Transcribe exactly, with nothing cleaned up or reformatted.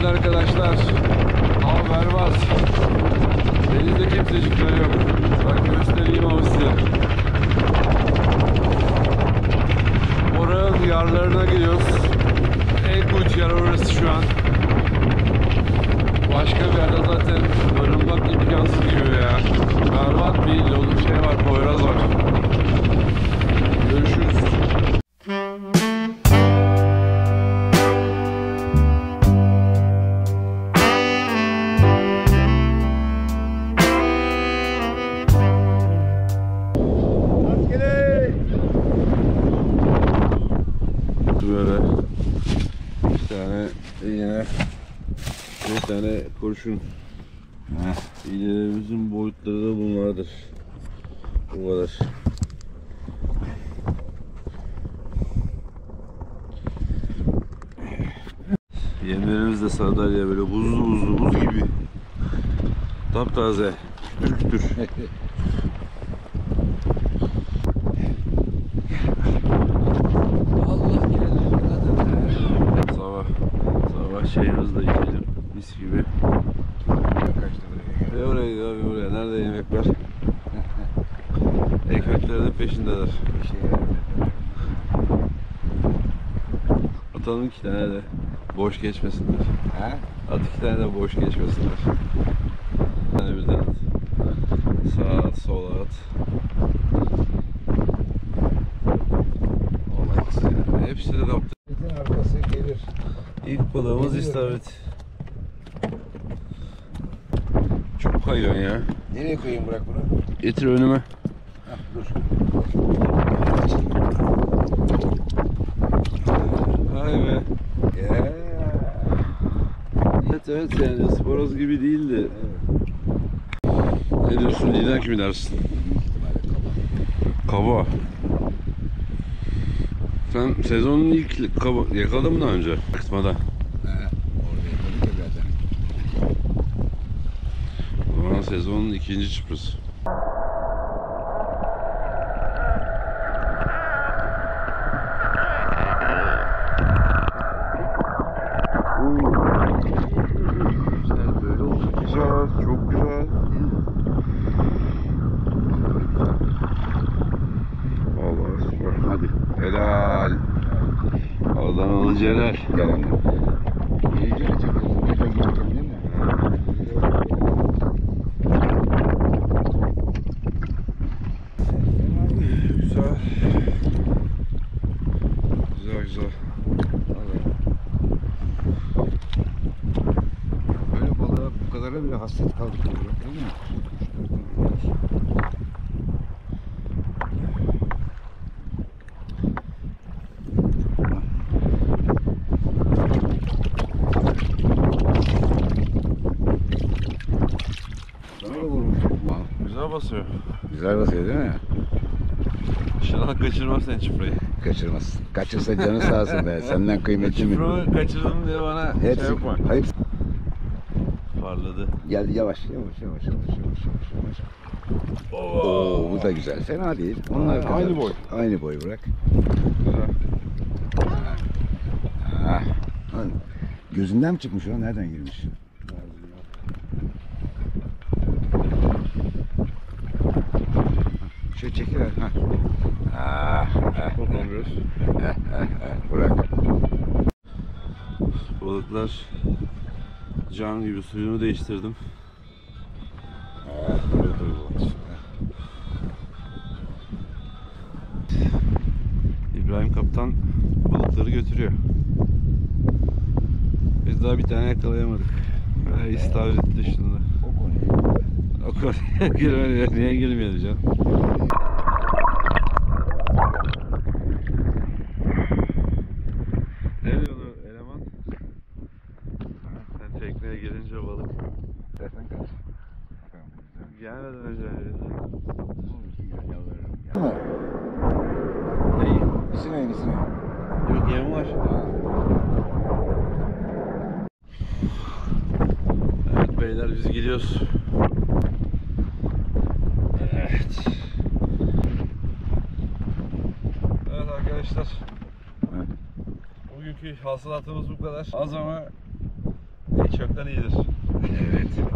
Evet arkadaşlar, hava berbat. Denizde kimsecikler yok. Bak göstereyim ama size. Oranın yarlarına gidiyoruz. En kuytu yer orası şu an. Başka bir yerde zaten barınmak imkansız gibi ya. Berbat bir yolu şey var, Poyraz var. Görüşürüz. Böyle bir tane iğne, bir tane kurşun. İğnelerimizin boyutları da bunlardır. Bu kadar. Yemlerimiz de sardalya, böyle buzlu buzlu, buz gibi. Taptaze, kütür kütür. Allah geldi. Sabah, sabah çayımızı da içelim, mis gibi. Ve oraya gidiyor abi, oraya. Nerede yemek var? Ekmeklerin peşindeler. Atalım iki tane de boş geçmesinler. He? At iki tane de boş geçmesinler. Bir tane birden at. Sağa at, sola at. Olmaz yani. Hepsi de kaptı. Arkası gelir. İlk balığımız istavrit. Çok kayıyorsun ya. Nereye koyayım, bırak bunu? Getir önüme. Heh, dur. Vay be. Yeah. Evet evet, yani ısporoz gibi değildi. Ne diyorsun, lider kimi dersin? Kaba. Sen sezonun ilk kaba yakaladın mı daha önce? Kısmada. He, orada yakaladık ya zaten. O zaman sezonun ikinci çıprısı. Güzel, böyle olsun. Güzel, çok güzel. Vallahi süper. Hadi. Helal. Adanalı Celal. Gel anne. İyice çekiyorsun. Ne kadar geçeceğim değil mi? Güzel. Güzel güzel. Böyle balığa bu kadara bile hasret kaldık değil mi? Sana da vurmuş. Güzel basıyor. Güzel basıyor değil mi? İnşallah kaçırmaz sen çıprayı. Kaçırmaz. Kaçırsa canı sağ olsun be. Senden kıymetli mi? Çıprayı kaçırdım diye bana Hepsi, şey yapma. hayır. Parladı. Gel yavaş yavaş yavaş yavaş yavaş yavaş yavaş. Oo, bu da güzel. Fena değil. Onlar Aynı kadar. boy. Aynı boy bırak. Güzel. Ha. Gözünden mi çıkmış o? Nereden girmiş? Şöyle çekiver. Ha. Ah, ah, Bakalım ah, ah, ah. Bırak. Balıklar can gibi, suyunu değiştirdim. Ah, dur, dur, dur. İbrahim Kaptan balıkları götürüyor. Biz daha bir tane yakalayamadık. Ha, İstavrit dışında. O konuyu. O konuya girmedi. Niye girmedi canım? Ne diyorsun eleman? Sen tekneye girince balık Dersen kaç. gelmeden önce Tamam. neyi? Misin misin? Yok, yem var. Evet beyler, biz gidiyoruz. Evet. Evet arkadaşlar. Evet. Bugünkü hasılatımız bu kadar. Az ama Hiç yoktan iyidir. Evet.